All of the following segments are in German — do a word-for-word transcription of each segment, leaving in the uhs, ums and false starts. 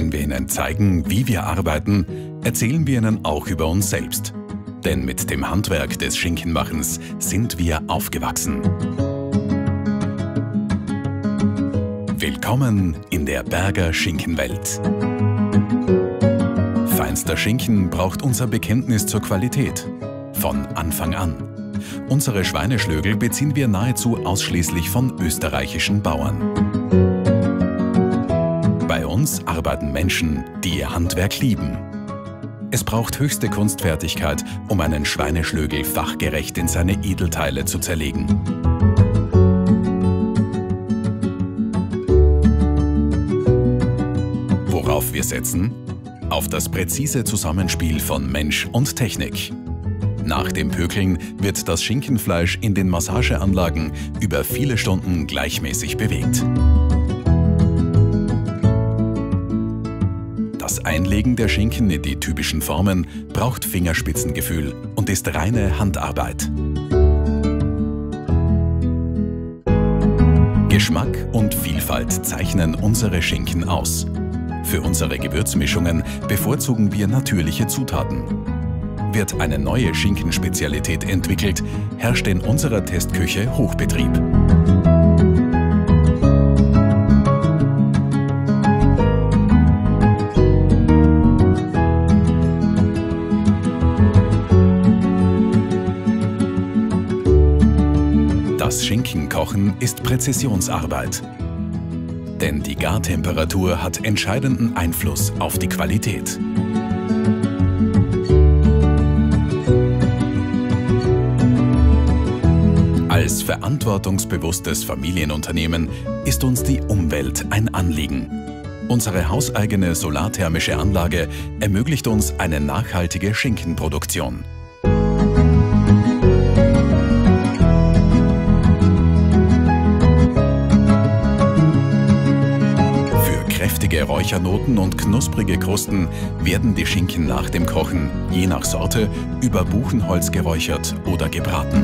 Wenn wir Ihnen zeigen, wie wir arbeiten, erzählen wir Ihnen auch über uns selbst. Denn mit dem Handwerk des Schinkenmachens sind wir aufgewachsen. Willkommen in der Berger Schinkenwelt. Feinster Schinken braucht unser Bekenntnis zur Qualität. Von Anfang an. Unsere Schweineschlögel beziehen wir nahezu ausschließlich von österreichischen Bauern. Bei uns arbeiten Menschen, die ihr Handwerk lieben. Es braucht höchste Kunstfertigkeit, um einen Schweineschlögel fachgerecht in seine Edelteile zu zerlegen. Worauf wir setzen? Auf das präzise Zusammenspiel von Mensch und Technik. Nach dem Pökeln wird das Schinkenfleisch in den Massageanlagen über viele Stunden gleichmäßig bewegt. Das Einlegen der Schinken in die typischen Formen braucht Fingerspitzengefühl und ist reine Handarbeit. Geschmack und Vielfalt zeichnen unsere Schinken aus. Für unsere Gewürzmischungen bevorzugen wir natürliche Zutaten. Wird eine neue Schinkenspezialität entwickelt, herrscht in unserer Testküche Hochbetrieb. Das Schinkenkochen ist Präzisionsarbeit. Denn die Gartemperatur hat entscheidenden Einfluss auf die Qualität. Als verantwortungsbewusstes Familienunternehmen ist uns die Umwelt ein Anliegen. Unsere hauseigene solarthermische Anlage ermöglicht uns eine nachhaltige Schinkenproduktion. Kräftige Räuchernoten und knusprige Krusten werden die Schinken nach dem Kochen, je nach Sorte, über Buchenholz geräuchert oder gebraten.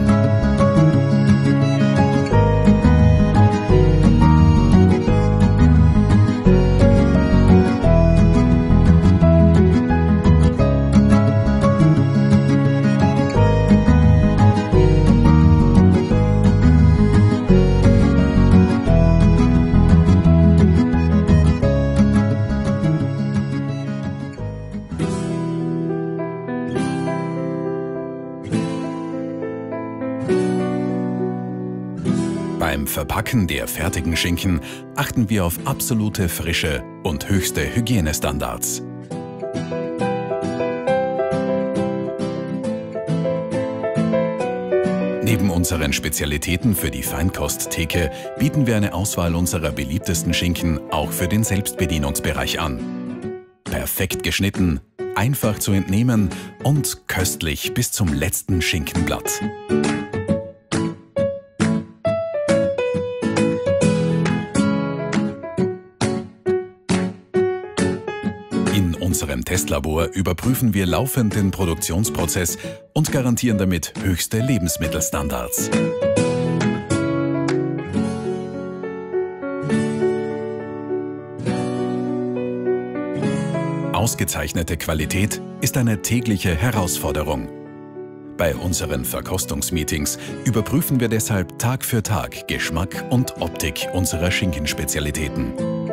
Beim Verpacken der fertigen Schinken achten wir auf absolute Frische und höchste Hygienestandards. Neben unseren Spezialitäten für die Feinkosttheke bieten wir eine Auswahl unserer beliebtesten Schinken auch für den Selbstbedienungsbereich an. Perfekt geschnitten, einfach zu entnehmen und köstlich bis zum letzten Schinkenblatt. In unserem Testlabor überprüfen wir laufend den Produktionsprozess und garantieren damit höchste Lebensmittelstandards. Ausgezeichnete Qualität ist eine tägliche Herausforderung. Bei unseren Verkostungsmeetings überprüfen wir deshalb Tag für Tag Geschmack und Optik unserer Schinkenspezialitäten.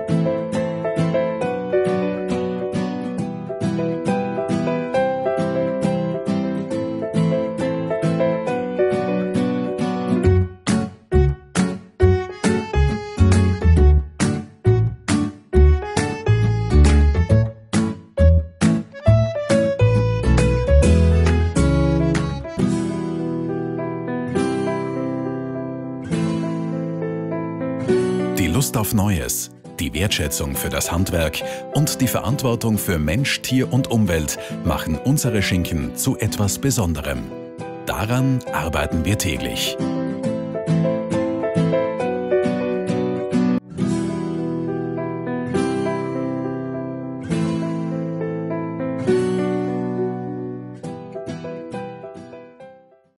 Die Lust auf Neues, die Wertschätzung für das Handwerk und die Verantwortung für Mensch, Tier und Umwelt machen unsere Schinken zu etwas Besonderem. Daran arbeiten wir täglich.